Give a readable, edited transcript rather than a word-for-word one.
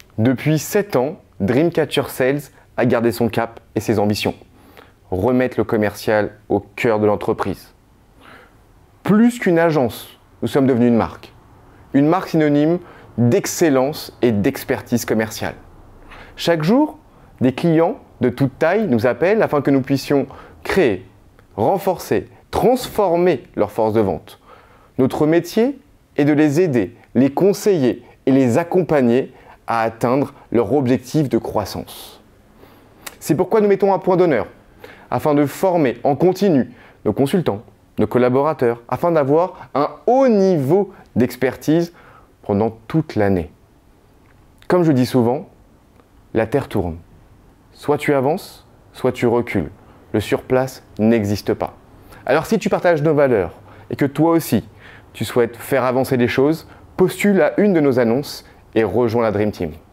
Depuis 7 ans, Dreamcatcher Sales a gardé son cap et ses ambitions. Remettre le commercial au cœur de l'entreprise. Plus qu'une agence, nous sommes devenus une marque. Une marque synonyme d'excellence et d'expertise commerciale. Chaque jour, des clients de toute taille nous appellent afin que nous puissions créer, renforcer, transformer leur force de vente. Notre métier est de les aider, les conseiller et les accompagner à atteindre leur objectif de croissance. C'est pourquoi nous mettons un point d'honneur afin de former en continu nos consultants, nos collaborateurs, afin d'avoir un haut niveau d'expertise pendant toute l'année. Comme je dis souvent, la Terre tourne. Soit tu avances, soit tu recules. Le surplace n'existe pas. Alors si tu partages nos valeurs et que toi aussi, tu souhaites faire avancer les choses, postule à une de nos annonces et rejoins la Dream Team.